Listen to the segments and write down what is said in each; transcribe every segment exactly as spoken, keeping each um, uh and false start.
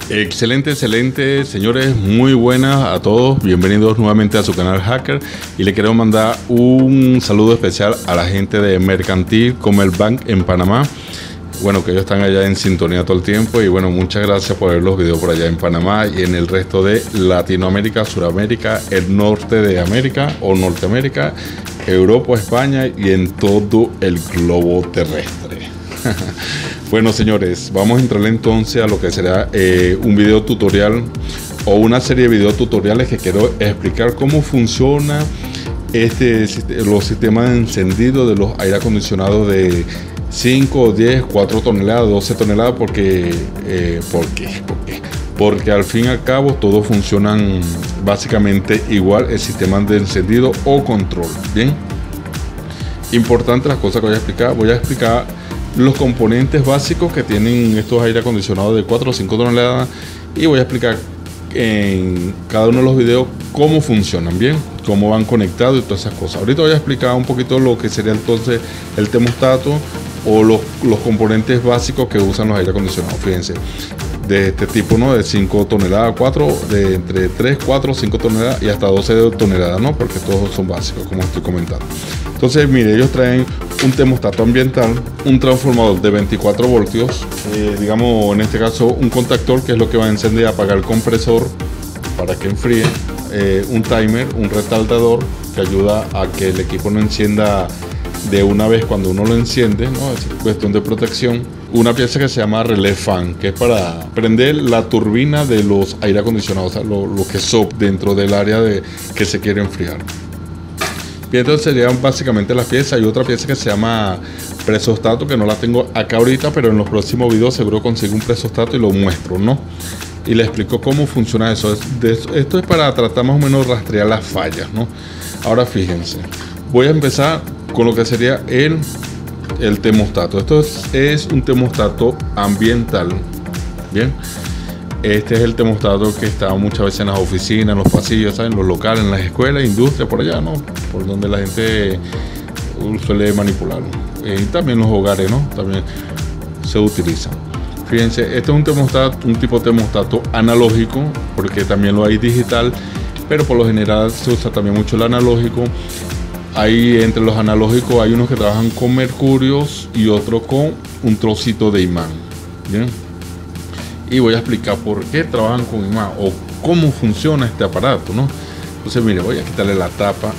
Excelente, excelente, señores, muy buenas a todos, bienvenidos nuevamente a su canal Hacker y le quiero mandar un saludo especial a la gente de Mercantil Comerbank en Panamá. Bueno, que ellos están allá en sintonía todo el tiempo y bueno, muchas gracias por ver los videos por allá en Panamá y en el resto de Latinoamérica, Suramérica, el norte de América o Norteamérica, Europa, España y en todo el globo terrestre. Bueno, señores, vamos a entrar entonces a lo que será eh, un video tutorial o una serie de video tutoriales que quiero explicar cómo funciona este, los sistemas de encendido de los aire acondicionados de cinco, diez, cuatro toneladas, doce toneladas, porque, eh, ¿por qué? ¿Por qué? Porque al fin y al cabo todos funcionan básicamente igual el sistema de encendido o control. Bien, importante las cosas que voy a explicar. Voy a explicar los componentes básicos que tienen estos aire acondicionados de cuatro o cinco toneladas y voy a explicar en cada uno de los videos cómo funcionan, bien, cómo van conectados y todas esas cosas. Ahorita voy a explicar un poquito lo que sería entonces el termostato o los, los componentes básicos que usan los aire acondicionados. Fíjense, de este tipo, ¿no? De cinco toneladas, cuatro, de entre tres, cuatro, cinco toneladas y hasta doce toneladas, ¿no? Porque todos son básicos, como estoy comentando. Entonces, mire, ellos traen un termostato ambiental, un transformador de veinticuatro voltios, eh, digamos, en este caso, un contactor, que es lo que va a encender y apagar el compresor para que enfríe, eh, un timer, un retardador, que ayuda a que el equipo no encienda de una vez cuando uno lo enciende, ¿no? Es cuestión de protección. Una pieza que se llama relé fan, que es para prender la turbina de los aire acondicionados, o sea, lo, lo que sopla dentro del área de, que se quiere enfriar. Bien, entonces serían básicamente las piezas. Hay otra pieza que se llama presostato, que no la tengo acá ahorita, pero en los próximos videos seguro consigo un presostato y lo muestro, ¿no? Y les explico cómo funciona eso. Esto es para tratar más o menos rastrear las fallas, ¿no? Ahora fíjense, voy a empezar con lo que sería el, el termostato. Esto es, es un termostato ambiental, bien. Este es el termostato que está muchas veces en las oficinas, en los pasillos, ¿saben? En los locales, en las escuelas, industrias, por allá, ¿no? Por donde la gente suele manipularlo. Y también en los hogares, ¿no? También se utiliza. Fíjense, este es un termostato, un tipo de termostato analógico, porque también lo hay digital, pero por lo general se usa también mucho el analógico. Hay entre los analógicos hay unos que trabajan con mercurios y otros con un trocito de imán, ¿bien? Y voy a explicar por qué trabajan con imán o cómo funciona este aparato, ¿no? Entonces, mire, voy a quitarle la tapa.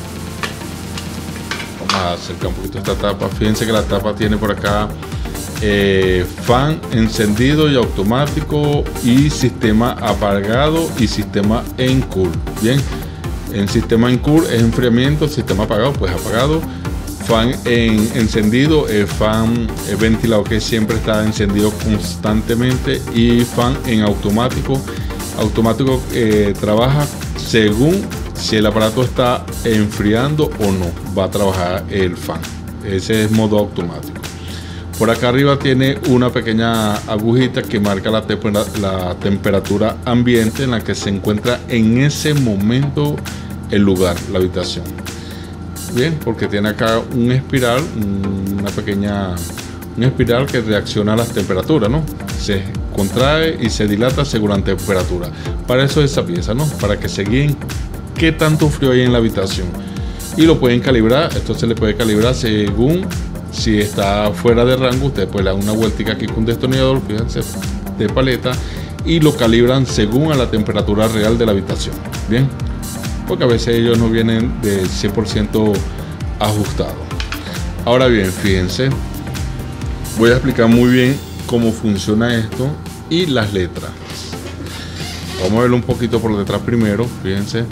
Vamos a acercar un poquito esta tapa. Fíjense que la tapa tiene por acá eh, fan encendido y automático y sistema apagado y sistema en cool. Bien, en sistema en cool es enfriamiento, sistema apagado pues apagado. Fan en encendido, el fan el ventilador que siempre está encendido constantemente, y fan en automático. Automático eh, trabaja según si el aparato está enfriando o no, va a trabajar el fan. Ese es modo automático. Por acá arriba tiene una pequeña agujita que marca la, tempera la temperatura ambiente en la que se encuentra en ese momento el lugar, la habitación. Bien, porque tiene acá un espiral, una pequeña una espiral que reacciona a las temperaturas, ¿no? Se contrae y se dilata según la temperatura. Para eso es esa pieza, ¿no? Para que se guíen qué tanto frío hay en la habitación. Y lo pueden calibrar. Esto se le puede calibrar según si está fuera de rango. Ustedes pueden dar una vueltica aquí con un destornillador, fíjense, de paleta, y lo calibran según a la temperatura real de la habitación. Bien, porque a veces ellos no vienen de cien por ciento ajustados. Ahora bien, fíjense, voy a explicar muy bien cómo funciona esto y las letras. Vamos a verlo un poquito por detrás primero. Fíjense,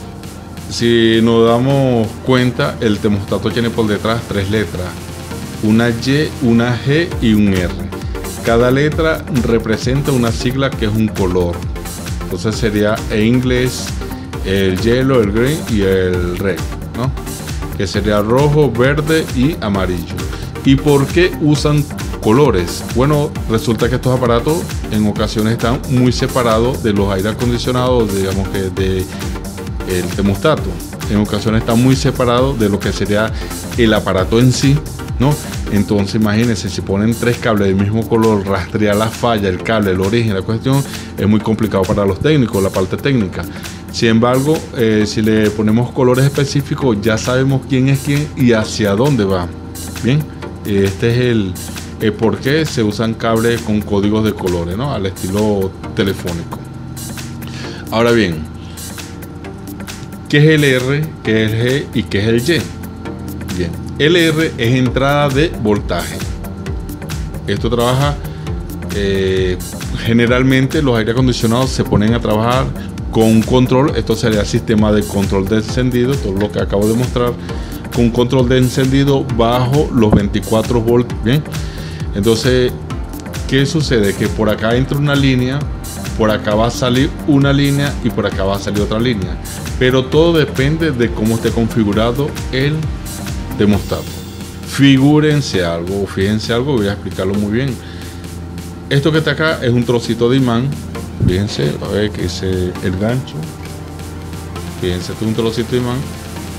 si nos damos cuenta, el termostato tiene por detrás tres letras, una Y, una G y un R. Cada letra representa una sigla que es un color. Entonces sería en inglés el yellow, el green y el red, ¿no? Que sería rojo, verde y amarillo. ¿Y por qué usan colores? Bueno, resulta que estos aparatos en ocasiones están muy separados de los aire acondicionados, digamos que de el termostato. En ocasiones están muy separados de lo que sería el aparato en sí, ¿no? Entonces imagínense, si ponen tres cables del mismo color, rastrear la falla, el cable, el origen, la cuestión, es muy complicado para los técnicos, la parte técnica. Sin embargo, eh, si le ponemos colores específicos, ya sabemos quién es quién y hacia dónde va. Bien, este es el, el por qué se usan cables con códigos de colores, ¿no? Al estilo telefónico. Ahora bien, ¿qué es el R, qué es el G y qué es el Y? Bien, el R es entrada de voltaje. Esto trabaja, eh, generalmente los aire acondicionados se ponen a trabajar con un control. Esto sería el sistema de control de encendido, todo lo que acabo de mostrar, con un control de encendido bajo los veinticuatro voltios. Bien, entonces, ¿qué sucede? Que por acá entra una línea, por acá va a salir una línea y por acá va a salir otra línea, pero todo depende de cómo esté configurado el termostato. Figúrense algo, fíjense algo, voy a explicarlo muy bien. Esto que está acá es un trocito de imán. Fíjense, a ver que dice el gancho. Fíjense, esto es un trocito de imán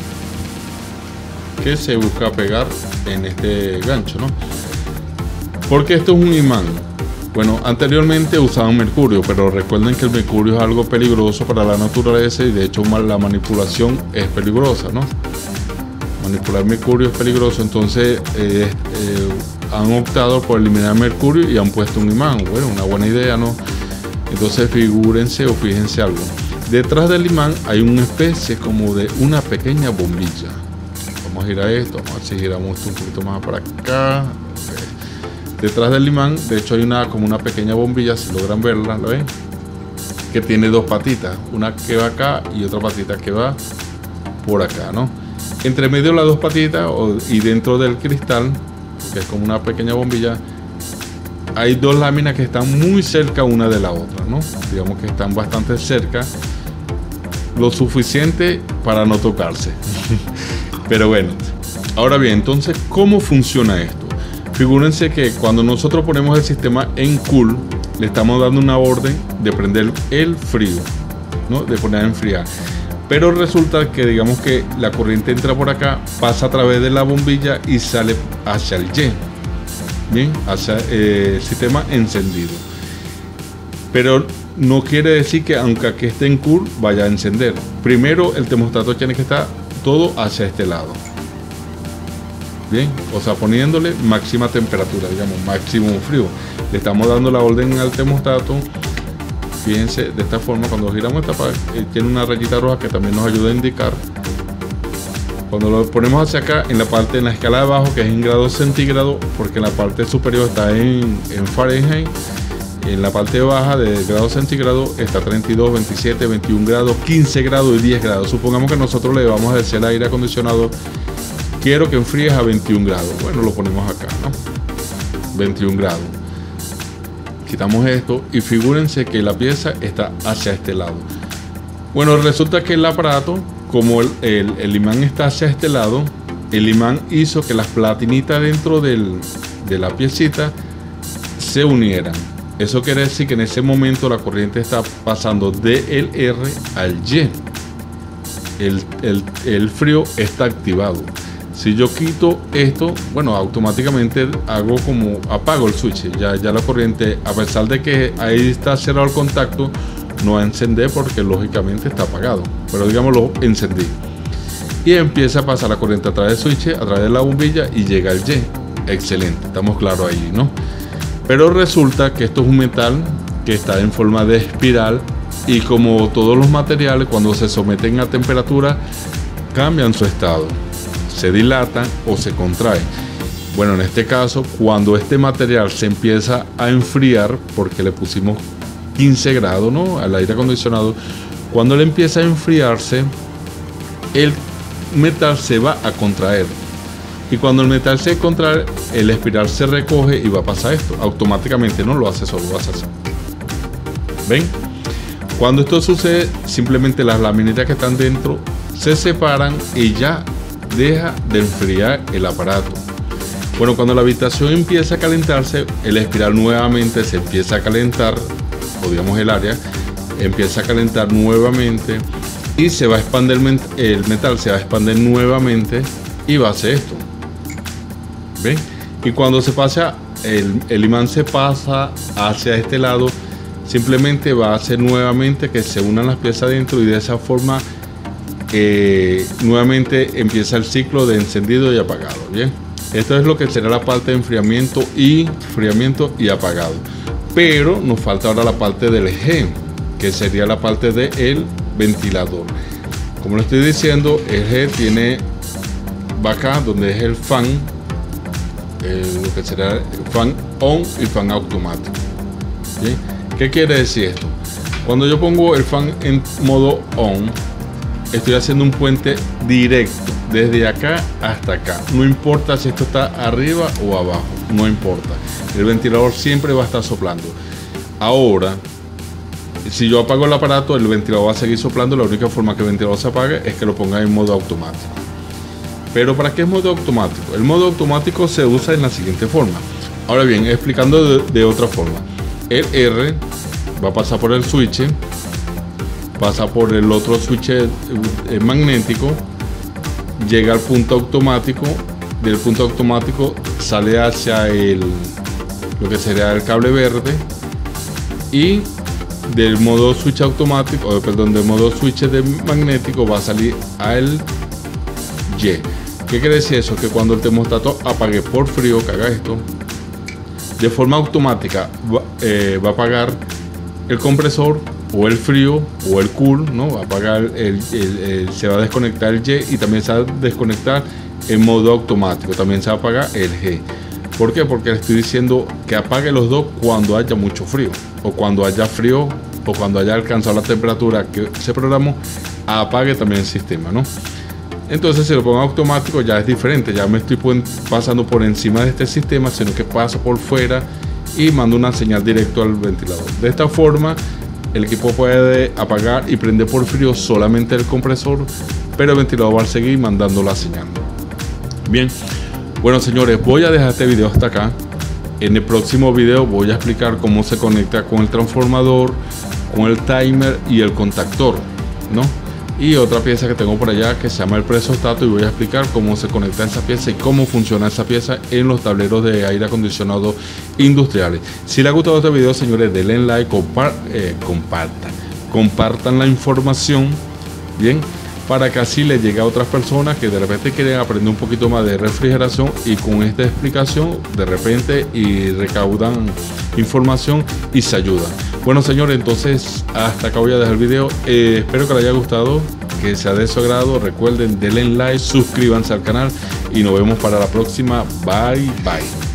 que se busca pegar en este gancho, ¿no? Porque esto es un imán. Bueno, anteriormente usaban mercurio, pero recuerden que el mercurio es algo peligroso para la naturaleza y de hecho la manipulación es peligrosa, ¿no? Manipular mercurio es peligroso, entonces eh, eh, han optado por eliminar mercurio y han puesto un imán. Bueno, una buena idea, ¿no? Entonces figúrense o fíjense algo. Detrás del imán hay una especie como de una pequeña bombilla. Vamos a girar esto, vamos a ver si giramos esto un poquito más para acá. Okay. Detrás del imán, de hecho hay una como una pequeña bombilla, si logran verla, ¿lo ven? Que tiene dos patitas, una que va acá y otra patita que va por acá, ¿no? Entre medio de las dos patitas o, y dentro del cristal, que es como una pequeña bombilla, hay dos láminas que están muy cerca una de la otra, ¿no? Digamos que están bastante cerca, lo suficiente para no tocarse. Pero bueno, ahora bien, entonces, ¿cómo funciona esto? Figúrense que cuando nosotros ponemos el sistema en cool, le estamos dando una orden de prender el frío, ¿no? De poner a enfriar. Pero resulta que digamos que la corriente entra por acá, pasa a través de la bombilla y sale hacia el Y. Bien, hacia el eh, sistema encendido. Pero no quiere decir que aunque aquí esté en cool vaya a encender. Primero el termostato tiene que estar todo hacia este lado. Bien, o sea, poniéndole máxima temperatura, digamos, máximo frío. Le estamos dando la orden al termostato. Fíjense, de esta forma, cuando giramos esta parte, eh, tiene una rayita roja que también nos ayuda a indicar. Cuando lo ponemos hacia acá, en la parte, en la escala de abajo, que es en grados centígrados, porque en la parte superior está en, en Fahrenheit, en la parte baja de grados centígrados está treinta y dos, veintisiete, veintiún grados, quince grados y diez grados. Supongamos que nosotros le vamos a decir al aire acondicionado, quiero que enfríes a veintiún grados. Bueno, lo ponemos acá, ¿no? veintiún grados. Quitamos esto y figúrense que la pieza está hacia este lado. Bueno, resulta que el aparato, como el, el, el imán está hacia este lado, el imán hizo que las platinitas dentro del, de la piecita se unieran. Eso quiere decir que en ese momento la corriente está pasando del R al Y. El, el, el frío está activado. Si yo quito esto, bueno, automáticamente hago como apago el switch. Ya, ya la corriente, a pesar de que ahí está cerrado el contacto, no va a encender porque lógicamente está apagado. Pero digamos lo encendí. Y empieza a pasar la corriente a través del switch, a través de la bombilla y llega al Y. Excelente, estamos claros ahí, ¿no? Pero resulta que esto es un metal que está en forma de espiral y como todos los materiales, cuando se someten a temperatura, cambian su estado. Se dilatan o se contraen. Bueno, en este caso, cuando este material se empieza a enfriar, porque le pusimos quince grados, ¿no?, al aire acondicionado, cuando le empieza a enfriarse, el metal se va a contraer. Y cuando el metal se contrae, el espiral se recoge y va a pasar esto. Automáticamente no lo hace solo, lo hace así. ¿Ven? Cuando esto sucede, simplemente las laminitas que están dentro se separan y ya deja de enfriar el aparato. Bueno, cuando la habitación empieza a calentarse, el espiral nuevamente se empieza a calentar, o digamos el área, empieza a calentar nuevamente y se va a expandir el metal, se va a expandir nuevamente y va a hacer esto. ¿Ven? y cuando se pasa el, el imán se pasa hacia este lado, simplemente va a hacer nuevamente que se unan las piezas dentro y de esa forma eh, nuevamente empieza el ciclo de encendido y apagado. Bien, esto es lo que será la parte de enfriamiento y enfriamiento y apagado, pero nos falta ahora la parte del G, que sería la parte del ventilador. Como lo estoy diciendo, el G tiene, va acá donde es el fan, eh, lo que será el fan on y fan automático. ¿Sí? ¿Qué quiere decir esto? Cuando yo pongo el fan en modo on, estoy haciendo un puente directo desde acá hasta acá. No importa si esto está arriba o abajo, no importa. El ventilador siempre va a estar soplando. Ahora, si yo apago el aparato, el ventilador va a seguir soplando. La única forma que el ventilador se apague es que lo ponga en modo automático. Pero ¿para qué es modo automático? El modo automático se usa en la siguiente forma. Ahora bien, explicando de, de otra forma. El R va a pasar por el switch, pasa por el otro switch eh, magnético, llega al punto automático, del punto automático sale hacia el, lo que sería el cable verde, y del modo switch automático, o perdón, del modo switch de magnético va a salir al Y. ¿Qué quiere decir eso? Que cuando el termostato apague por frío, que haga esto, de forma automática va, eh, va a apagar el compresor o el frío o el cool, ¿no? Va a apagar el, el, el, se va a desconectar el Y y también se va a desconectar en modo automático, también se va a apagar el G. ¿Por qué? Porque le estoy diciendo que apague los dos cuando haya mucho frío, o cuando haya frío, o cuando haya alcanzado la temperatura que se programó, apague también el sistema, ¿no? Entonces, si lo pongo automático ya es diferente, ya me estoy pasando por encima de este sistema, sino que paso por fuera y mando una señal directo al ventilador. De esta forma, el equipo puede apagar y prender por frío solamente el compresor, pero el ventilador va a seguir mandando la señal. Bien, bueno señores, voy a dejar este video hasta acá. En el próximo video voy a explicar cómo se conecta con el transformador, con el timer y el contactor, ¿no? Y otra pieza que tengo por allá que se llama el presostato, y voy a explicar cómo se conecta esa pieza y cómo funciona esa pieza en los tableros de aire acondicionado industriales. Si les ha gustado este video, señores, denle like, compar eh, compartan compartan la información, bien, para que así le llegue a otras personas que de repente quieren aprender un poquito más de refrigeración, y con esta explicación de repente y recaudan información y se ayudan. Bueno señores, entonces hasta acá voy a dejar el video. Eh, espero que les haya gustado, que sea de su agrado. Recuerden, denle like, suscríbanse al canal y nos vemos para la próxima. Bye bye.